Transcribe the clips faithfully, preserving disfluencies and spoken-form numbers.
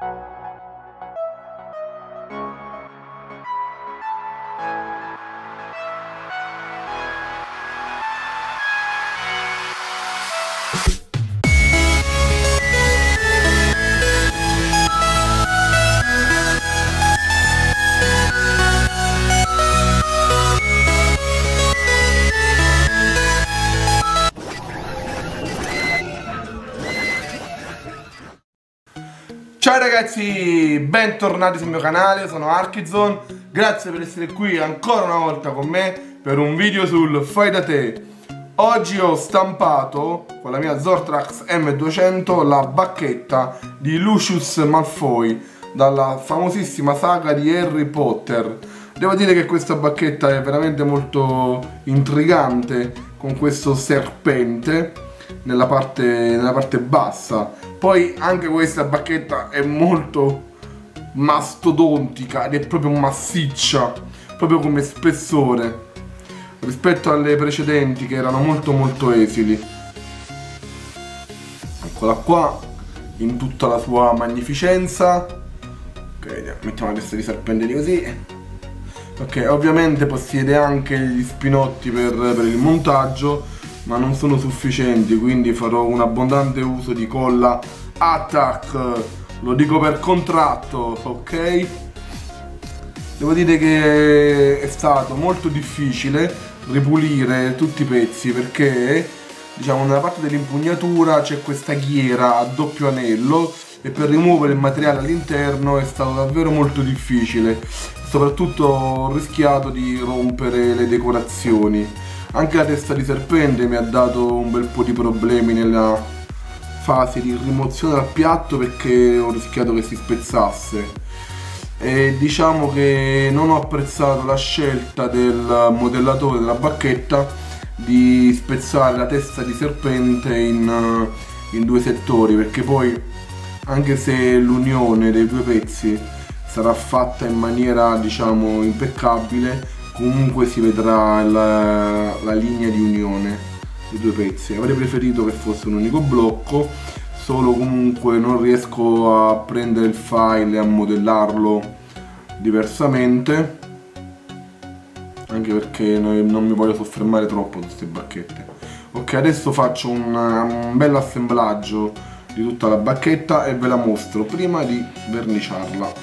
Ciao ragazzi, bentornati sul mio canale, sono Archizone. Grazie per essere qui ancora una volta con me per un video sul fai da te. Oggi ho stampato con la mia Zortrax M duecento la bacchetta di Lucius Malfoy dalla famosissima saga di Harry Potter. Devo dire che questa bacchetta è veramente molto intrigante, con questo serpente nella parte, nella parte bassa. Poi anche questa bacchetta è molto mastodontica ed è proprio massiccia, proprio come spessore, rispetto alle precedenti che erano molto molto esili. Eccola qua in tutta la sua magnificenza. Ok, mettiamo la testa di serpente di così. Ok, ovviamente possiede anche gli spinotti per, per il montaggio, ma non sono sufficienti, quindi farò un abbondante uso di colla Attack, lo dico per contratto, ok? Devo dire che è stato molto difficile ripulire tutti i pezzi, perché diciamo nella parte dell'impugnatura c'è questa ghiera a doppio anello e per rimuovere il materiale all'interno è stato davvero molto difficile. Soprattutto ho rischiato di rompere le decorazioni. Anche la testa di serpente mi ha dato un bel po' di problemi nella fase di rimozione dal piatto, perché ho rischiato che si spezzasse. E diciamo che non ho apprezzato la scelta del modellatore della bacchetta di spezzare la testa di serpente in, in due settori, perché poi anche se l'unione dei due pezzi sarà fatta in maniera diciamo impeccabile, comunque si vedrà la, la linea di unione dei due pezzi. Avrei preferito che fosse un unico blocco, solo comunque non riesco a prendere il file e a modellarlo diversamente, anche perché non mi voglio soffermare troppo su queste bacchette. Ok, adesso faccio un, un bel assemblaggio di tutta la bacchetta e ve la mostro prima di verniciarla.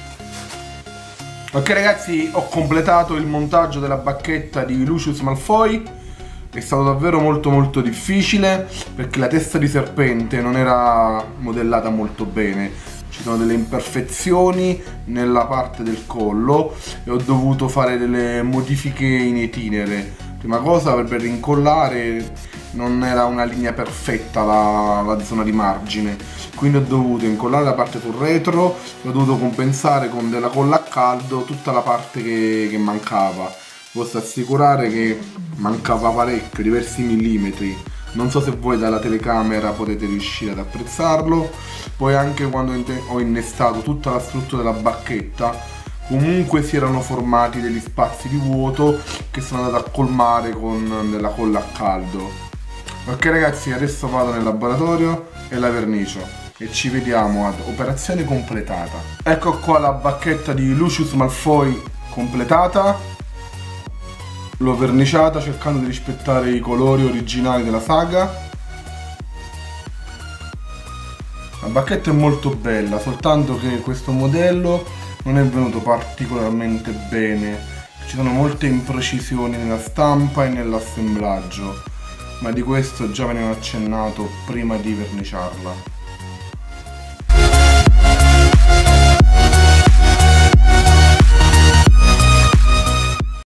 Ok ragazzi, ho completato il montaggio della bacchetta di Lucius Malfoy. È stato davvero molto molto difficile, perché la testa di serpente non era modellata molto bene. Ci sono delle imperfezioni nella parte del collo e ho dovuto fare delle modifiche in itinere. Prima cosa, per rincollare non era una linea perfetta la, la zona di margine, quindi ho dovuto incollare la parte sul retro e ho dovuto compensare con della colla a caldo tutta la parte che, che mancava. Posso assicurare che mancava parecchio, diversi millimetri. Non so se voi dalla telecamera potete riuscire ad apprezzarlo. Poi anche quando ho innestato tutta la struttura della bacchetta, comunque si erano formati degli spazi di vuoto che sono andato a colmare con della colla a caldo. Ok ragazzi, adesso vado nel laboratorio e la vernicio e ci vediamo ad operazione completata. Ecco qua la bacchetta di Lucius Malfoy completata. L'ho verniciata cercando di rispettare i colori originali della saga. La bacchetta è molto bella, soltanto che questo modello non è venuto particolarmente bene. Ci sono molte imprecisioni nella stampa e nell'assemblaggio, ma di questo già ve ne ho accennato prima di verniciarla.